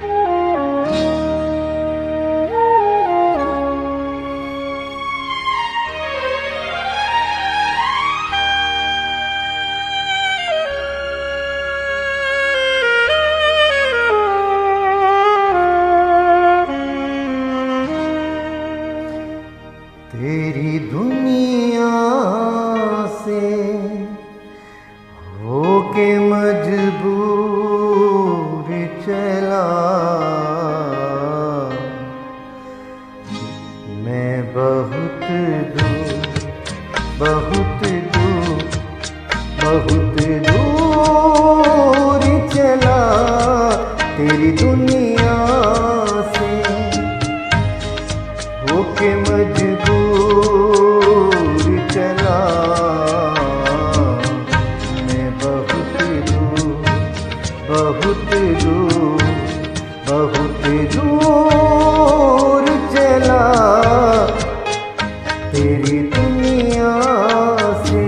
तेरी दुनिया से होके मजबूर चला मैं बहुत दूर चला तेरी दुनिया से होके मजबूर चला मैं बहुत दूर चला तेरी दुनिया से।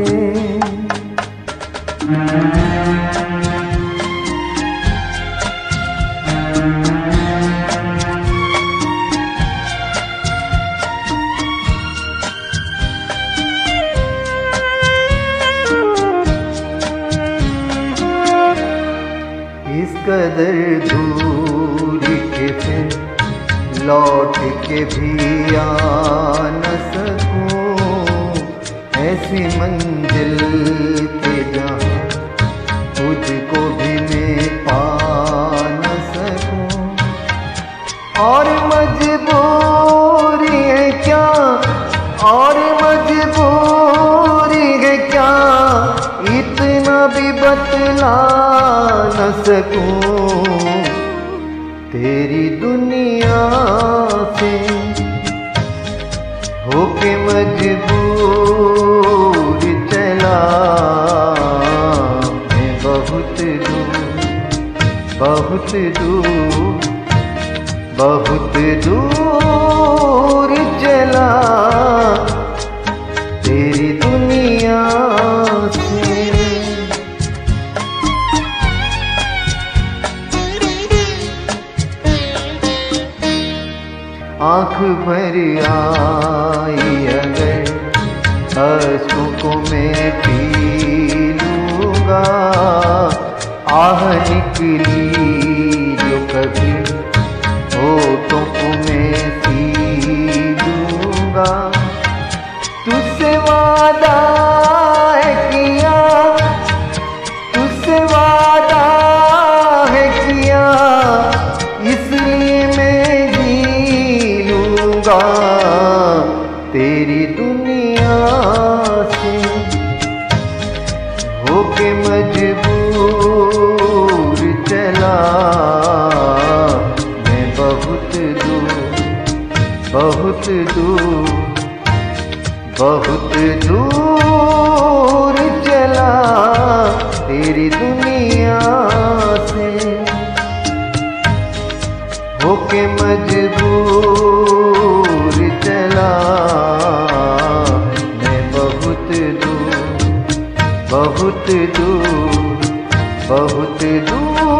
इस कदर दूरी के फिर लौट के भी आ न सकूं ऐसी मंजिल के जहाँ तुझको भी मैं पा न सकूं और मजबूरी है क्या इतना भी बतला न सकूं तेरी दुनिया से होके मजबूर चला मैं बहुत दूर चला तेरी दुनिया से। आँख भर आई अगर अश्कों को मैं पी लूँगा आह निकली जो कभी होठों को मैं पी लूँगा तुझसे वादा है किया इसलिए मैं जी लूँगा तेरी दुनिया से होके मजबूर चला मैं बहुत दूर चला तेरी दुनिया से होके मजबूर चला मैं बहुत दूर